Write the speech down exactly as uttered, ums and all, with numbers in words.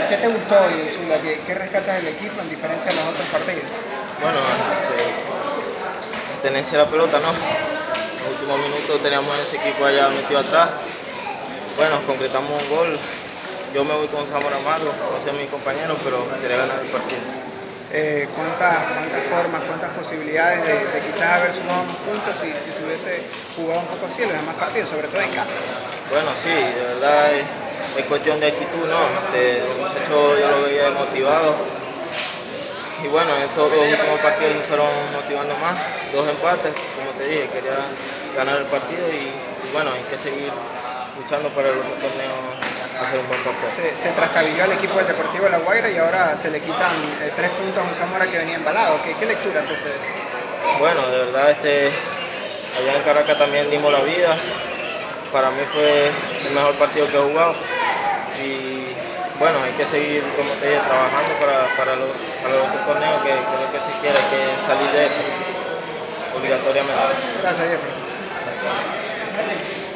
¿Qué te gustó hoy, Zula? ¿Qué, qué rescatas del equipo en diferencia de los otros partidos? Bueno, este, tenencia de la pelota, ¿no? En los últimos minutos teníamos ese equipo allá metido atrás. Bueno, concretamos un gol. Yo me voy con Zamora Amargo, no sé mi compañero, pero quería ganar el partido. Eh, ¿cuántas, ¿Cuántas formas, cuántas posibilidades de, de quizás haber sumado más puntos si, si se hubiese jugado un poco así en los demás partidos, sobre todo en casa? Bueno, sí, de verdad es, es cuestión de actitud, ¿no? De, los muchachos yo lo veía motivados. Y bueno, en estos dos últimos partidos se fueron motivando más, dos empates, como te dije, quería ganar el partido y, y bueno, hay que seguir luchando para el otro torneo hacer un buen papel. Se, se trastabilló al equipo del Deportivo de La Guaira y ahora se le quitan eh, tres puntos a un Zamora que venía embalado. ¿Qué, qué lectura hace de eso? Bueno, de verdad, este, allá en Caracas también dimos la vida. Para mí fue el mejor partido que he jugado. Y bueno, hay que seguir, como te dije, trabajando para, para, los, para los otros torneos, que, que es lo que se quiere, que salir de esto obligatoriamente. Gracias, Jefferson. Gracias.